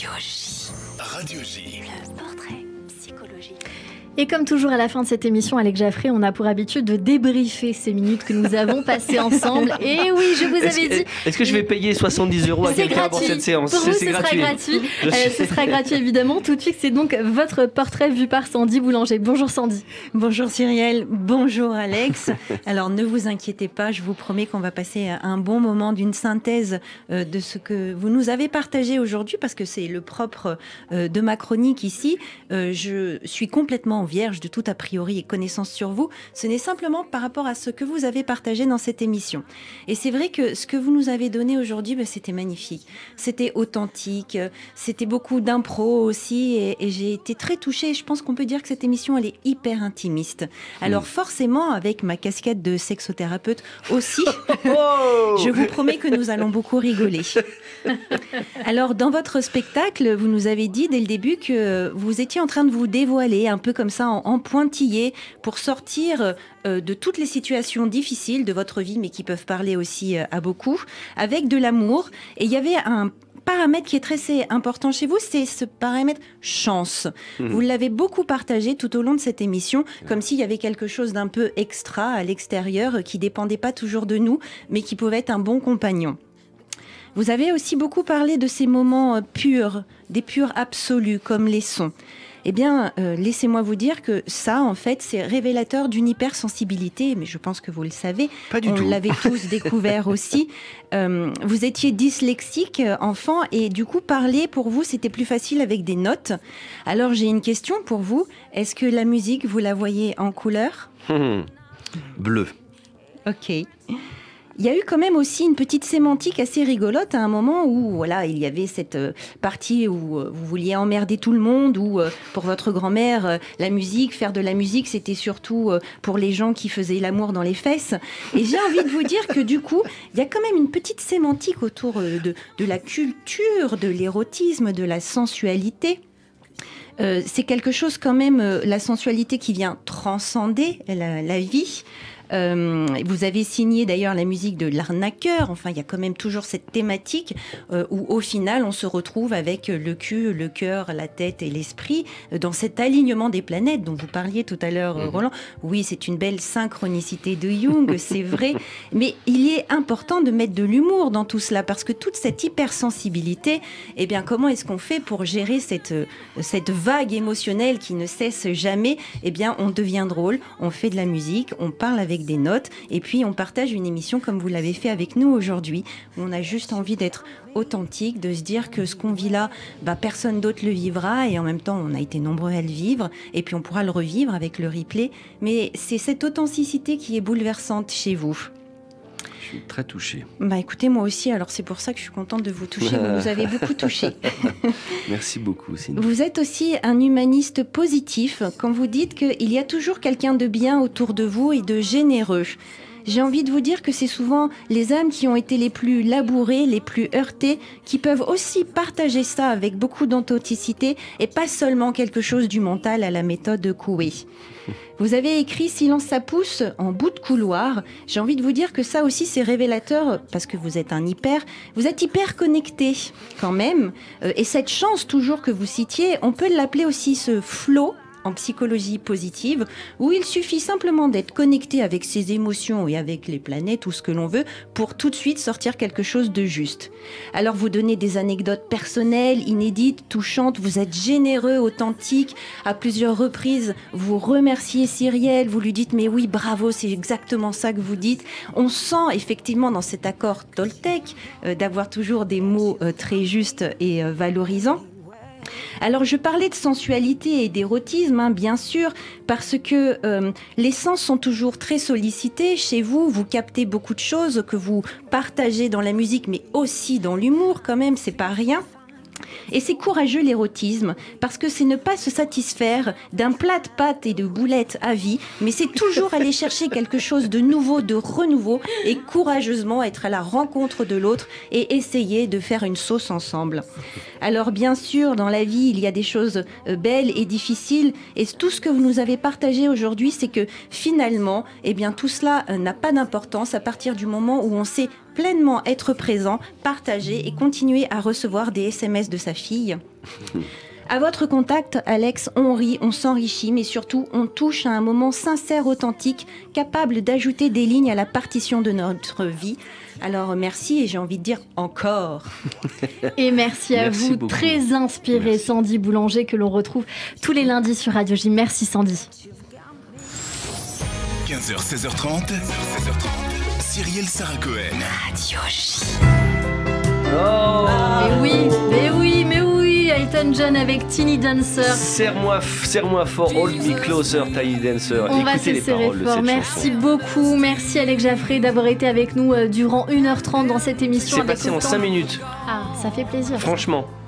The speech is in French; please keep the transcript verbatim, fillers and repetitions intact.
Radio J. Radio J. Le portrait psychologique. Et comme toujours à la fin de cette émission, Alex Jaffray, on a pour habitude de débriefer ces minutes que nous avons passées ensemble. Et oui, je vous est-ce avais que, dit... Est-ce que je vais payer soixante-dix euros à quelqu'un pour cette séance? Pour vous, c'est ce gratuit. sera gratuit. Euh, ce sera gratuit, évidemment. Tout de suite, c'est donc votre portrait vu par Sandy Boulanger. Bonjour Sandy. Bonjour Cyrielle, bonjour Alex. Alors ne vous inquiétez pas, je vous promets qu'on va passer un bon moment d'une synthèse euh, de ce que vous nous avez partagé aujourd'hui, parce que c'est le propre euh, de ma chronique ici. Euh, je suis complètement vierge de toute a priori et connaissance sur vous. Ce n'est simplement par rapport à ce que vous avez partagé dans cette émission. Et c'est vrai que ce que vous nous avez donné aujourd'hui, ben, c'était magnifique. C'était authentique, c'était beaucoup d'impro aussi, et, et j'ai été très touchée. Je pense qu'on peut dire que cette émission, elle est hyper intimiste. Alors forcément, avec ma casquette de sexothérapeute aussi, je vous promets que nous allons beaucoup rigoler. Alors, dans votre spectacle, vous nous avez dit dès le début que vous étiez en train de vous dévoiler, un peu comme ça, en, en pointillé, pour sortir euh, de toutes les situations difficiles de votre vie, mais qui peuvent parler aussi euh, à beaucoup, avec de l'amour. Et il y avait un paramètre qui est très important chez vous, c'est ce paramètre chance. Mmh. Vous l'avez beaucoup partagé tout au long de cette émission, comme s'il y avait quelque chose d'un peu extra à l'extérieur, qui dépendait pas toujours de nous, mais qui pouvait être un bon compagnon. Vous avez aussi beaucoup parlé de ces moments purs, des purs absolus, comme les sons. Eh bien, euh, laissez-moi vous dire que ça, en fait, c'est révélateur d'une hypersensibilité, mais je pense que vous le savez. Pas du on tout. l'avait tous découvert aussi. Euh, vous étiez dyslexique, enfant, et du coup, parler, pour vous, c'était plus facile avec des notes. Alors, j'ai une question pour vous. Est-ce que la musique, vous la voyez en couleur? Hum, Bleu. Ok. Il y a eu quand même aussi une petite sémantique assez rigolote à un moment où voilà, il y avait cette partie où vous vouliez emmerder tout le monde, où pour votre grand-mère, la musique, faire de la musique, c'était surtout pour les gens qui faisaient l'amour dans les fesses. Et j'ai envie de vous dire que du coup, il y a quand même une petite sémantique autour de, de la culture, de l'érotisme, de la sensualité. Euh, c'est quelque chose quand même, euh, la sensualité qui vient transcender la, la vie. Euh, vous avez signé d'ailleurs la musique de L'Arnaqueur. Enfin, il y a quand même toujours cette thématique euh, où au final on se retrouve avec le cul, le cœur, la tête et l'esprit euh, dans cet alignement des planètes dont vous parliez tout à l'heure, euh, Roland. Oui, c'est une belle synchronicité de Jung, c'est vrai, mais il est important de mettre de l'humour dans tout cela, parce que toute cette hypersensibilité, eh bien, comment est-ce qu'on fait pour gérer cette, euh, cette vague émotionnelle qui ne cesse jamais? Eh bien, on devient drôle, on fait de la musique, on parle avec des notes, et puis on partage une émission comme vous l'avez fait avec nous aujourd'hui, où on a juste envie d'être authentique, de se dire que ce qu'on vit là, bah, personne d'autre le vivra, et en même temps on a été nombreux à le vivre, et puis on pourra le revivre avec le replay, mais c'est cette authenticité qui est bouleversante chez vous. Je suis très touché. Bah écoutez, moi aussi, alors c'est pour ça que je suis contente de vous toucher, vous nous avez beaucoup touché. Merci beaucoup, Cindy. Vous êtes aussi un humaniste positif quand vous dites qu'il y a toujours quelqu'un de bien autour de vous et de généreux. J'ai envie de vous dire que c'est souvent les âmes qui ont été les plus labourées, les plus heurtées, qui peuvent aussi partager ça avec beaucoup d'authenticité et pas seulement quelque chose du mental à la méthode Coué. Vous avez écrit « Silence ça pousse » en bout de couloir. J'ai envie de vous dire que ça aussi c'est révélateur, parce que vous êtes un hyper, vous êtes hyper connecté quand même. Et cette chance toujours que vous citiez, on peut l'appeler aussi ce flow en psychologie positive, où il suffit simplement d'être connecté avec ses émotions et avec les planètes ou ce que l'on veut pour tout de suite sortir quelque chose de juste. Alors vous donnez des anecdotes personnelles, inédites, touchantes, vous êtes généreux, authentique, à plusieurs reprises vous remerciez Cyrielle, vous lui dites mais oui bravo, c'est exactement ça que vous dites. On sent effectivement dans cet accord Toltec euh, d'avoir toujours des mots euh, très justes et euh, valorisants. Alors je parlais de sensualité et d'érotisme, hein, bien sûr, parce que euh, les sens sont toujours très sollicités chez vous, vous captez beaucoup de choses que vous partagez dans la musique, mais aussi dans l'humour quand même, c'est pas rien. Et c'est courageux l'érotisme, parce que c'est ne pas se satisfaire d'un plat de pâtes et de boulettes à vie, mais c'est toujours aller chercher quelque chose de nouveau, de renouveau, et courageusement être à la rencontre de l'autre et essayer de faire une sauce ensemble. Alors bien sûr, dans la vie, il y a des choses belles et difficiles, et tout ce que vous nous avez partagé aujourd'hui, c'est que finalement, eh bien, tout cela n'a pas d'importance à partir du moment où on sait pleinement être présent, partager et continuer à recevoir des S M S de sa fille. À votre contact, Alex, on rit, on s'enrichit, mais surtout, on touche à un moment sincère, authentique, capable d'ajouter des lignes à la partition de notre vie. Alors, merci et j'ai envie de dire encore. Et merci à Merci vous, beaucoup. très inspirée, Merci. Sandy Boulanger, que l'on retrouve tous les lundis sur Radio J. Merci Sandy. quinze heures, seize heures trente. Cyrielle Sarah Cohen. Radio J. Oh Mais oui, mais oui, mais oui, Elton John avec Tiny Dancer. Serre-moi, serre-moi fort, hold me closer, Tiny Dancer. On va Écoutez se les serrer paroles de fort. cette Merci chanson. beaucoup. Merci Alex Jaffré d'avoir été avec nous euh, durant une heure trente dans cette émission. C'est avec passé en autant- cinq minutes, Ah, ça fait plaisir. franchement.